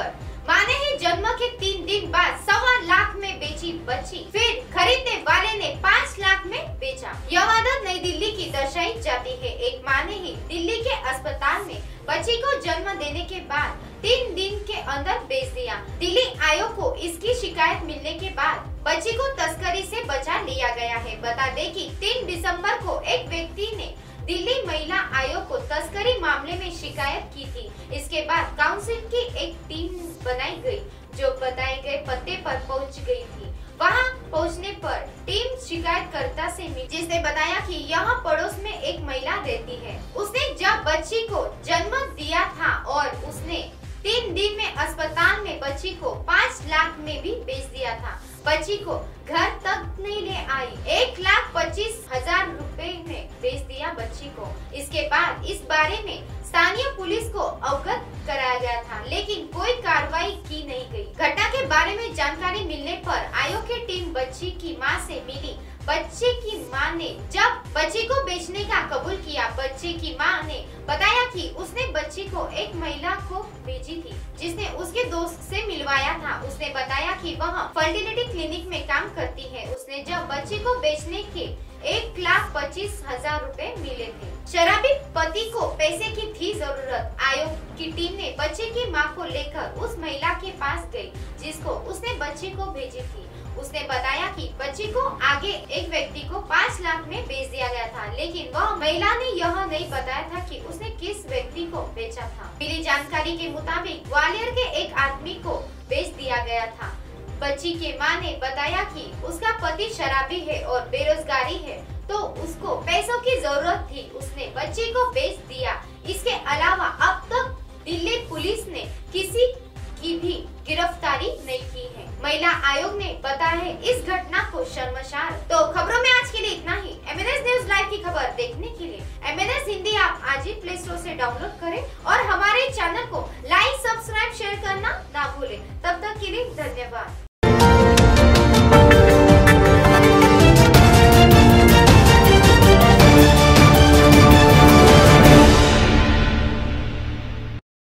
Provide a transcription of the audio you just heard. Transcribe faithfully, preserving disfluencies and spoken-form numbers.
दिसंबर माँ ने ही जन्म के तीन दिन बाद सवा लाख में बेची बच्ची, फिर खरीदने वाले ने पाँच लाख में बेचा। यह वारदात नई दिल्ली की दर्शाई जाती है। एक माँ ने ही दिल्ली के अस्पताल में बच्ची को जन्म देने के बाद तीन दिन के अंदर बेच दिया। दिल्ली आयोग को इसकी शिकायत मिलने के बाद बच्ची को तस्करी से बचा लिया गया है। बता दें कि तीन दिसंबर को एक व्यक्ति ने दिल्ली महिला आयोग को तस्करी मामले में शिकायत की थी। इसके बाद काउंसिल की एक टीम बनाई गई जो बताए गए पते पर पहुंच गई थी। वहां पहुंचने पर टीम शिकायतकर्ता से मिली, जिसने बताया कि यहाँ पड़ोस में एक महिला रहती है। उसने जब बच्ची को जन्म दिया था और उसने तीन दिन में अस्पताल में बच्ची को पाँच लाख में भी बेच दिया था। बच्ची को घर तक नहीं ले आई, एक लाख पच्चीस हजार रुपए में बेच दिया बच्ची को। इसके बाद इस बारे में स्थानीय पुलिस को अवगत कराया गया था, लेकिन कोई कार्रवाई की नहीं गई। घटना के बारे में जानकारी मिलने पर आयोग की टीम बच्ची की मां से मिली। बच्चे की मां ने जब बच्ची को बेचने का कबूल किया, बच्चे की मां ने बताया कि उसने बच्ची को एक महिला को भेजी थी जिसने उसके दोस्त से मिलवाया था। उसने बताया कि वह फर्टिलिटी क्लिनिक में काम करती है। उसने जब बच्ची को बेचने के एक लाख पच्चीस हजार रूपए मिले थे। शराबी पति को पैसे की थी जरूरत। आयोग की टीम ने बच्चे की मां को लेकर उस महिला के पास गई जिसको उसने बच्ची को भेजी थी। उसने बताया कि बच्ची को आगे एक व्यक्ति को पाँच लाख में बेच दिया गया था, लेकिन वह महिला ने यह नहीं बताया था कि उसने किस व्यक्ति को बेचा था। मिली जानकारी के मुताबिक ग्वालियर के एक आदमी को बेच दिया गया था। बच्ची के मां ने बताया कि उसका पति शराबी है और बेरोजगारी है, तो उसको पैसों की जरूरत थी, उसने बच्ची को बेच दिया। इसके अलावा अब तक दिल्ली पुलिस ने किसी की भी गिरफ्तारी नहीं की है। महिला आयोग ने बताया है इस घटना को शर्मसार। तो खबरों में आज के लिए इतना ही। M N S news live की खबर देखने के लिए एम एन एस हिंदी आप आज ही प्ले स्टोर से डाउनलोड करें और हमारे चैनल को लाइक, सब्सक्राइब, शेयर करना ना भूलें। तब तक के लिए धन्यवाद।